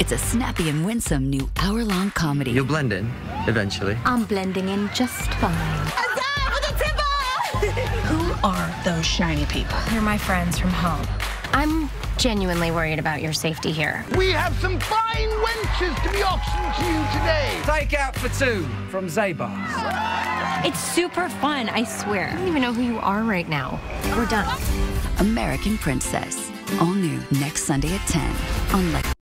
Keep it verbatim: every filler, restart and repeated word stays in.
It's a snappy and winsome new hour-long comedy. You'll blend in, eventually. I'm blending in just fine. Who are those shiny people? They're my friends from home. I'm genuinely worried about your safety here. We have some fine wenches to be auctioned to you today. Take out for two from Zabar's. It's super fun, I swear. I don't even know who you are right now. We're done. American Princess. All new next Sunday at ten on Lex.